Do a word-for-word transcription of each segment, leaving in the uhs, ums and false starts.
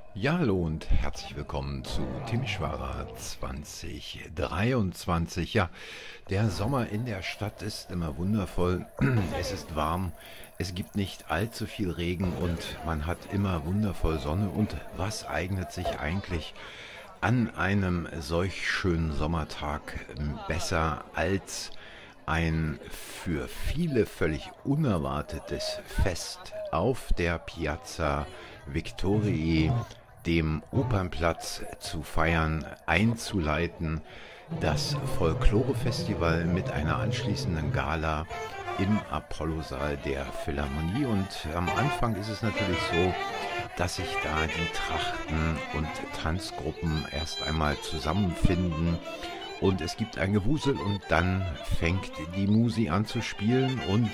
Ja, hallo und herzlich willkommen zu Timișoara zwanzig dreiundzwanzig. Ja, der Sommer in der Stadt ist immer wundervoll. Es ist warm, es gibt nicht allzu viel Regen und man hat immer wundervoll Sonne. Und was eignet sich eigentlich an einem solch schönen Sommertag ähm, besser als ein für viele völlig unerwartetes Fest auf der Piazza Victoriei, dem Opernplatz, zu feiern, einzuleiten, das Folklore-Festival mit einer anschließenden Gala im Apollosaal der Philharmonie. Und am Anfang ist es natürlich so, dass sich da die Trachten- und Tanzgruppen erst einmal zusammenfinden und es gibt ein Gewusel und dann fängt die Musi an zu spielen und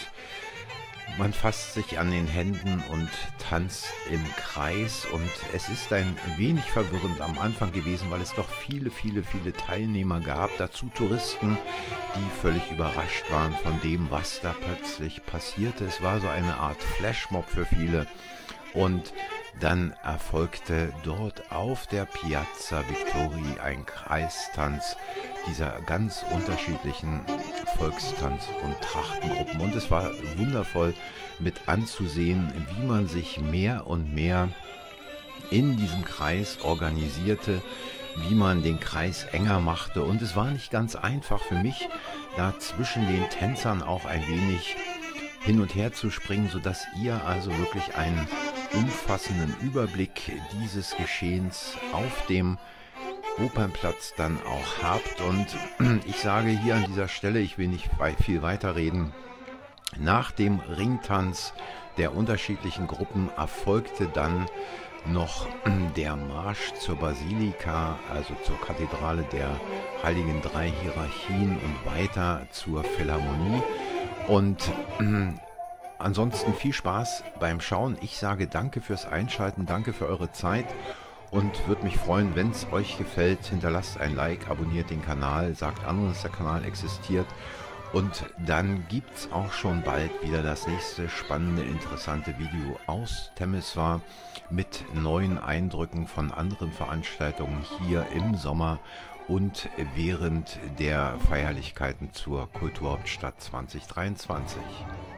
man fasst sich an den Händen und tanzt im Kreis. Und es ist ein wenig verwirrend am Anfang gewesen, weil es doch viele, viele, viele Teilnehmer gab. Dazu Touristen, die völlig überrascht waren von dem, was da plötzlich passierte. Es war so eine Art Flashmob für viele. Und dann erfolgte dort auf der Piazza Victoriei ein Kreistanz dieser ganz unterschiedlichen Volkstanz- und Trachtengruppen. Und es war wundervoll mit anzusehen, wie man sich mehr und mehr in diesem Kreis organisierte, wie man den Kreis enger machte. Und es war nicht ganz einfach für mich, da zwischen den Tänzern auch ein wenig hin und her zu springen, sodass ihr also wirklich einen umfassenden Überblick dieses Geschehens auf dem Opernplatz dann auch habt. Und ich sage hier an dieser Stelle, ich will nicht viel weiter reden, nach dem Ringtanz der unterschiedlichen Gruppen erfolgte dann noch der Marsch zur Basilika, also zur Kathedrale der Heiligen Drei Hierarchien und weiter zur Philharmonie. Und ansonsten viel Spaß beim Schauen. Ich sage danke fürs Einschalten, danke für eure Zeit und würde mich freuen, wenn es euch gefällt. Hinterlasst ein Like, abonniert den Kanal, sagt anderen, dass der Kanal existiert. Und dann gibt es auch schon bald wieder das nächste spannende, interessante Video aus Temeswar mit neuen Eindrücken von anderen Veranstaltungen hier im Sommer und während der Feierlichkeiten zur Kulturhauptstadt zwanzig dreiundzwanzig.